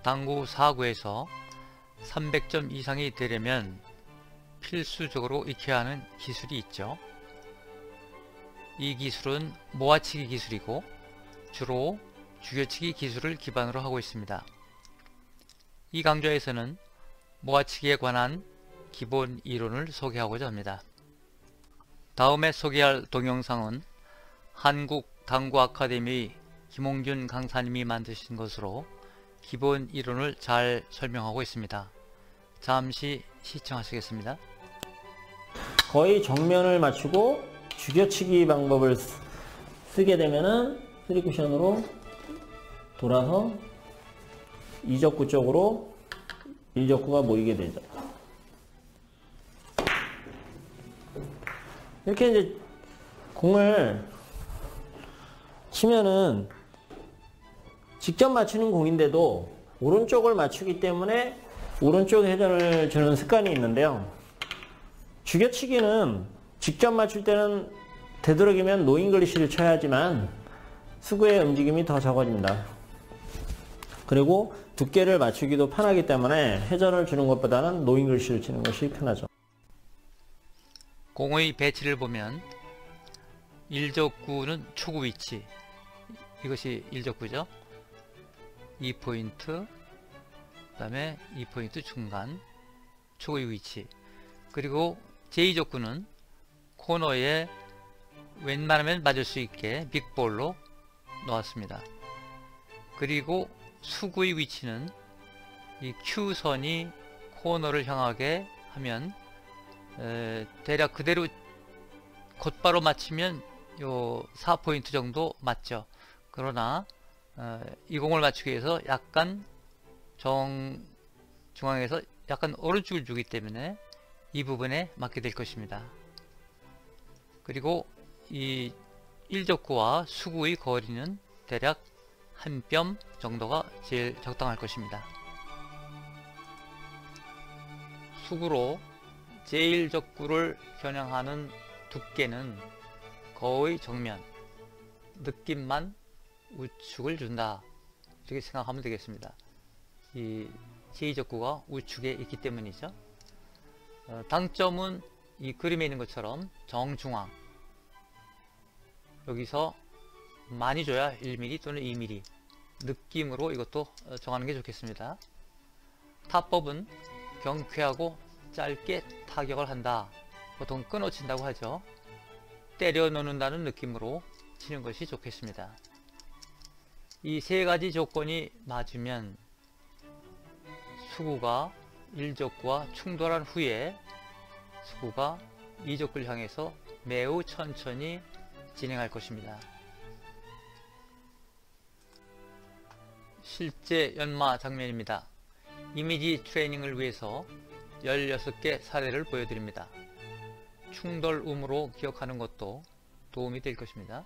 당구 4구에서 300점 이상이 되려면 필수적으로 익혀야 하는 기술이 있죠. 이 기술은 모아치기 기술이고 주로 죽여치기 기술을 기반으로 하고 있습니다. 이 강좌에서는 모아치기에 관한 기본 이론을 소개하고자 합니다. 다음에 소개할 동영상은 한국당구아카데미 김홍준 강사님이 만드신 것으로 기본 이론을 잘 설명하고 있습니다. 잠시 시청하시겠습니다. 거의 정면을 맞추고 죽여치기 방법을 쓰게 되면은 3쿠션으로 돌아서 2적구 쪽으로 1적구가 모이게 되죠. 이렇게 이제 공을 치면은 직접 맞추는 공인데도 오른쪽을 맞추기 때문에 오른쪽 회전을 주는 습관이 있는데요. 죽여치기는 직접 맞출 때는 되도록이면 노잉글리시를 쳐야 하지만 수구의 움직임이 더 적어집니다. 그리고 두께를 맞추기도 편하기 때문에 회전을 주는 것보다는 노잉글리시를 치는 것이 편하죠. 공의 배치를 보면 1적구는 초구 위치, 이것이 1적구죠. 2포인트, 그 다음에 2포인트 중간, 초구의 위치. 그리고 제2적구는 코너에 웬만하면 맞을 수 있게 빅볼로 놓았습니다. 그리고 수구의 위치는 이 Q선이 코너를 향하게 하면 대략 그대로 곧바로 맞추면 요 4포인트 정도 맞죠. 그러나 이 공을 맞추기 위해서 약간 중앙에서 약간 오른쪽을 주기 때문에 이 부분에 맞게 될 것입니다. 그리고 이 1적구와 수구의 거리는 대략 한 뼘 정도가 제일 적당할 것입니다. 수구로 제1적구를 겨냥하는 두께는 거의 정면, 느낌만 우측을 준다, 이렇게 생각하면 되겠습니다. 이 제2적구가 우측에 있기 때문이죠. 당점은 이 그림에 있는 것처럼 정중앙, 여기서 많이 줘야 1mm 또는 2mm 느낌으로 이것도 정하는 게 좋겠습니다. 타법은 경쾌하고 짧게 타격을 한다, 보통 끊어친다고 하죠. 때려 놓는다는 느낌으로 치는 것이 좋겠습니다. 이 세 가지 조건이 맞으면 수구가 1적구와 충돌한 후에 수구가 2적구를 향해서 매우 천천히 진행할 것입니다. 실제 연마 장면입니다. 이미지 트레이닝을 위해서 16개 사례를 보여드립니다. 충돌음으로 기억하는 것도 도움이 될 것입니다.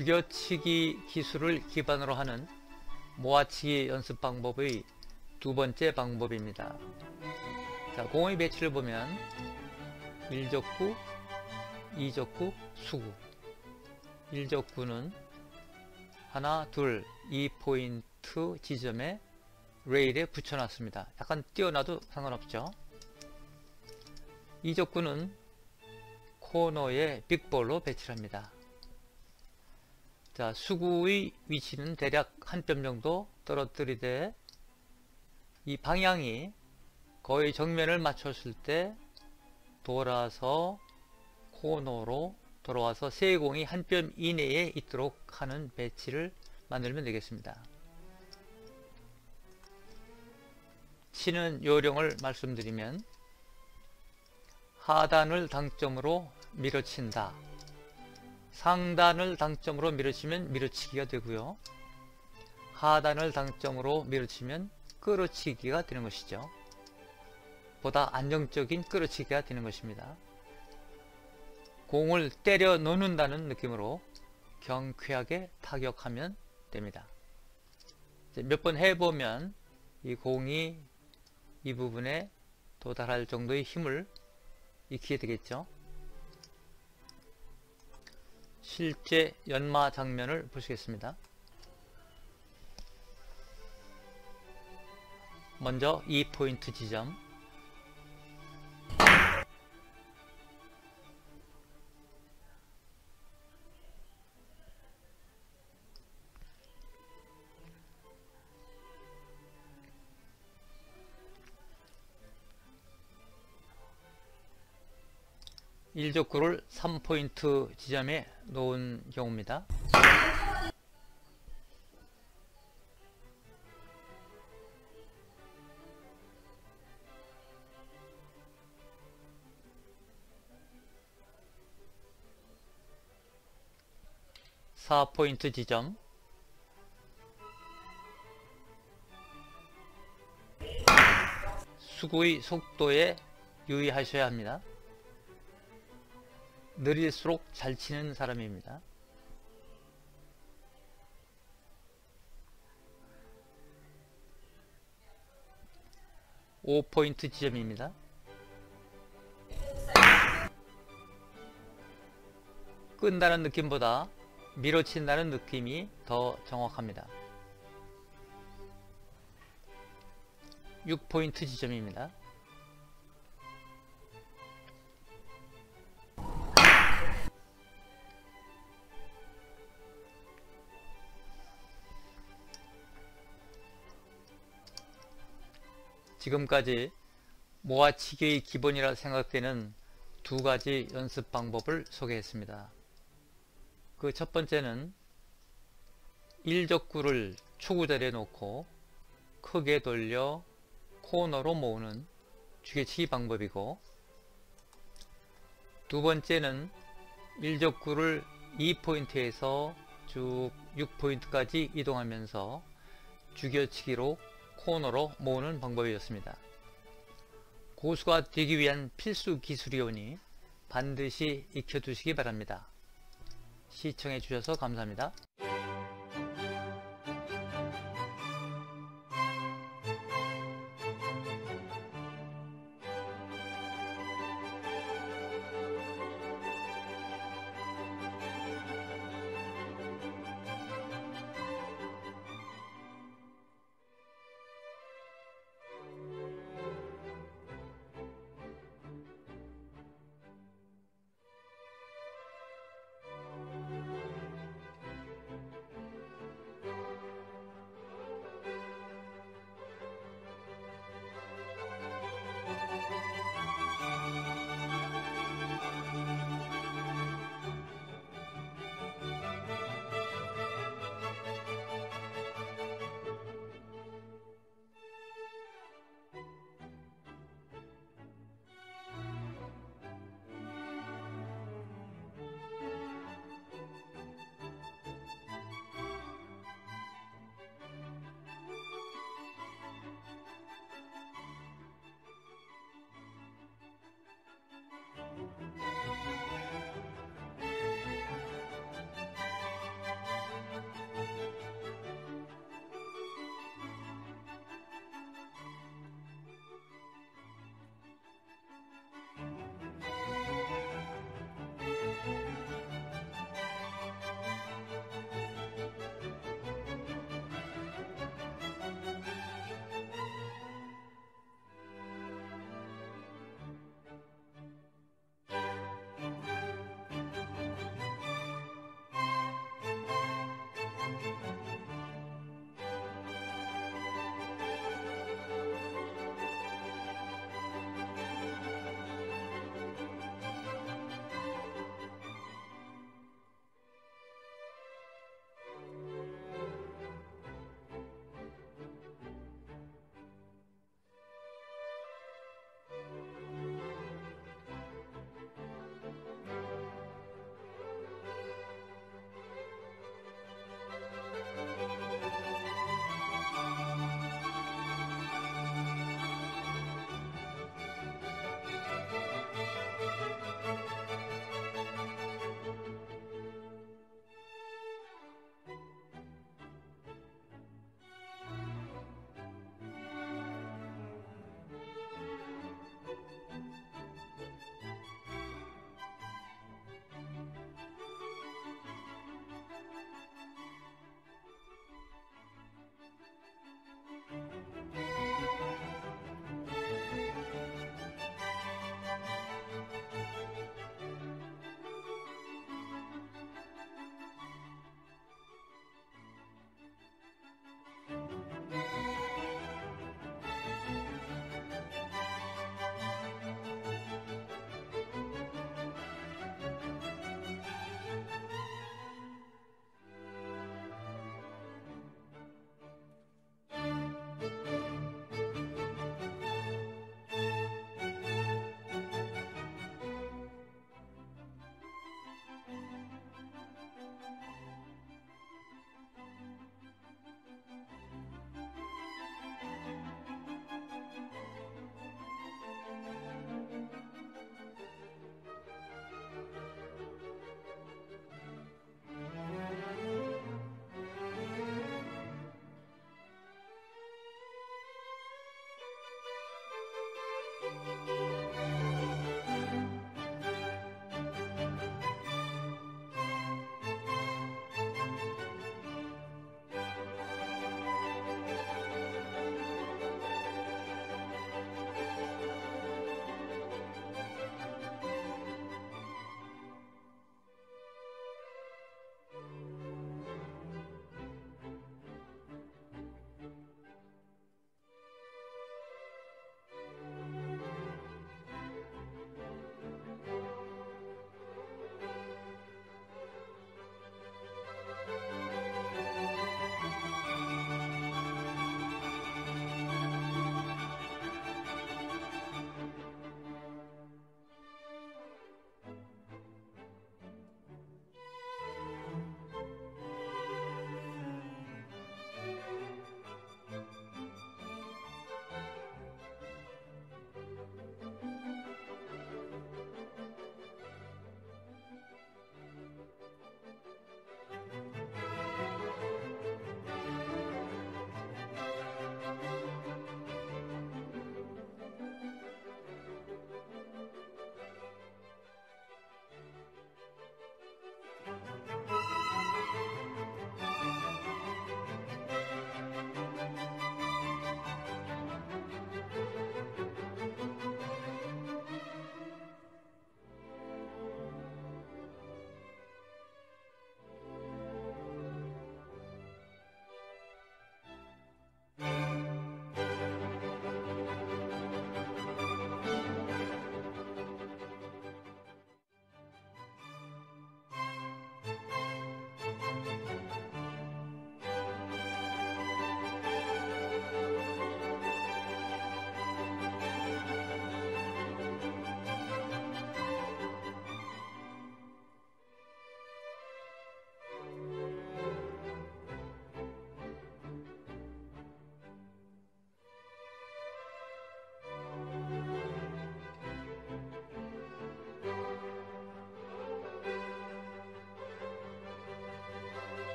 죽여치기 기술을 기반으로 하는 모아치기 연습 방법의 두 번째 방법입니다. 자, 공의 배치를 보면 1족구, 2족구, 수구. 1족구는 하나, 둘, 2포인트 지점에 레일에 붙여놨습니다. 약간 띄어놔도 상관없죠. 2족구는 코너에 빅볼로 배치를 합니다. 자, 수구의 위치는 대략 한 뼘 정도 떨어뜨리되 이 방향이 거의 정면을 맞췄을 때 돌아서 코너로 돌아와서 세 공이 한 뼘 이내에 있도록 하는 배치를 만들면 되겠습니다. 치는 요령을 말씀드리면 하단을 당점으로 밀어친다. 상단을 당점으로 밀어치면 밀어치기가 되고요. 하단을 당점으로 밀어치면 끌어치기가 되는 것이죠. 보다 안정적인 끌어치기가 되는 것입니다. 공을 때려 놓는다는 느낌으로 경쾌하게 타격하면 됩니다. 몇 번 해보면 이 공이 이 부분에 도달할 정도의 힘을 익히게 되겠죠. 실제 연마 장면을 보시겠습니다. 먼저 2포인트 지점, 일족구를 3포인트 지점에 놓은 경우입니다. (4포인트) 지점, 수구의 속도에 유의하셔야 합니다. 느릴수록 잘 치는 사람입니다. (5포인트) 지점입니다. 끈다는 느낌보다 밀어친다는 느낌이 더 정확합니다. 6포인트 지점입니다. 지금까지 모아치기의 기본이라 생각되는 두 가지 연습 방법을 소개했습니다. 그 첫 번째는 1족구를 초구 자리에 놓고 크게 돌려 코너로 모으는 죽여치기 방법이고, 두 번째는 1족구를 2포인트에서 쭉 6포인트까지 이동하면서 죽여치기로 코너로 모으는 방법이었습니다. 고수가 되기 위한 필수 기술이오니 반드시 익혀두시기 바랍니다. 시청해 주셔서 감사합니다.